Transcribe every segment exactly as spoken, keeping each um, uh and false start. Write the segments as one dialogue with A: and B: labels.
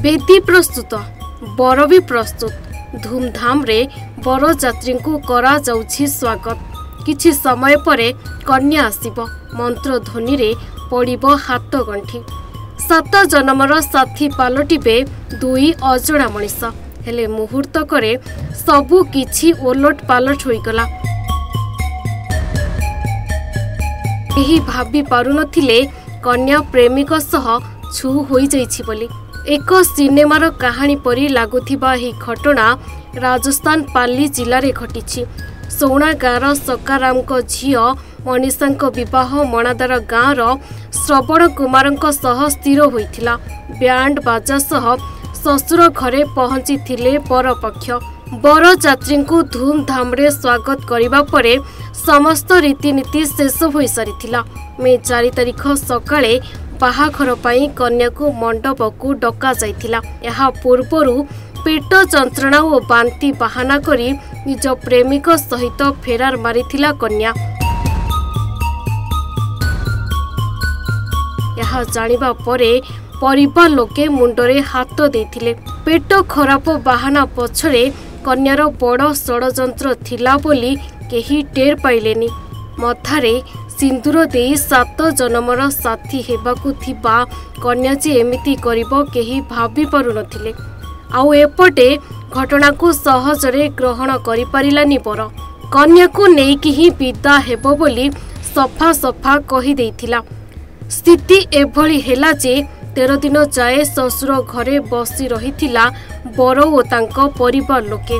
A: बेदी प्रस्तुत बर भी प्रस्तुत धूमधाम रे बरजात्री को करा जाउछि स्वागत। किछि समय परे कन्या आसिब मंत्र ध्वनि रे पड़िबो हाथ गंठी। सात जन्मर साथी पालटिबे दुई अजणा मनीष हेले मुहूर्त करे सबु किछि ओलट पालट होइगला। एही भाबी पारु नथिले कन्या प्रेमिक सह छु होई जाइछि बोली। एक सिनेमार कहानी परी लागुथिबा ही घटना राजस्थान पाली जिले में घटी। सोना गाँव सकाराम झील मनीषा विवाह मणादार गाँवर श्रवण कुमार सह स्थिर होइथिला। बैंड बाजा सह ससुर घरे पहुंची थिले बर पक्ष। बरजात्री को धूमधाम रे स्वागत करिबा परे समस्त रीतिनीति शेष हो सारिथिला। मे चार तारिख सकाळे बाहाघर पाई कन्या को मंडप को डका जाइथिला। यहा पूर्वरु पेट जंत्रणा और बांती बाहाना करी निज प्रेमिक सहित फेरार मारिथिला कन्या। यहा जानिबा परे परिवार लोके मुंडरे हाथ देथिले। पेट खराब बाहाना पछरे कन्यार बड़ षड़यंत्र थिला बोली केही टेर पाइलेनी। मथारे सिंदूर देई सात जन्मर साथी हेबाकु थिबा कन्या जे एमिति करिबो केही भाबी पारु नथिले। आउ एपटे घटना को सहजरे ग्रहण करि पारिलानी बर। कन्या को नेकी ही विदा हेबो बोली सफा सफा कहि देइथिला। स्थिति एभली हेला जे तेरह दिन जाए ससुर घरे बसी रहिथिला बर ओ तांको परिवार लोके।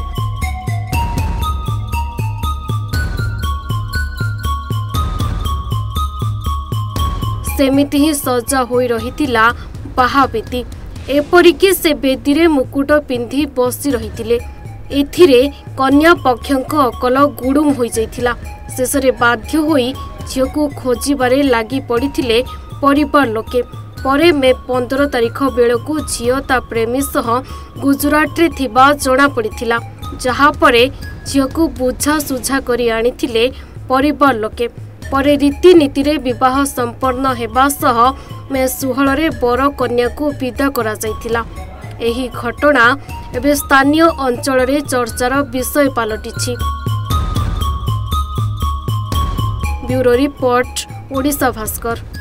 A: सेमिति ही सजा होई रहिथिला बाहा बेदी। एपरिकी से बेदी रे मुकुट पिंधि बसी रहिथिले। एथिरे कन्या पक्षंक अकल गुडुम होई जाइथिला। शेषरे बाध्य होई झियो को खोजिबारे लागि पड़िथिले परिवार लोके। परे मे पंद्रह तारिख बेलकु झियो ता प्रेमी सह गुजरात रे थिबा जणा पड़िथिला। जहा परे झियो को बुझा सुझा करी आनिथिले परिवार लोके। परे रीतिनीति रे विवाह संपन्न हेबा सह मे सुहल रे बर कन्या को विदा करा जाइथिला। एही घटना एबे स्थानीय अंचल रे चर्चार विषय पालटिछि। Bureau report Odisha Bhaskar.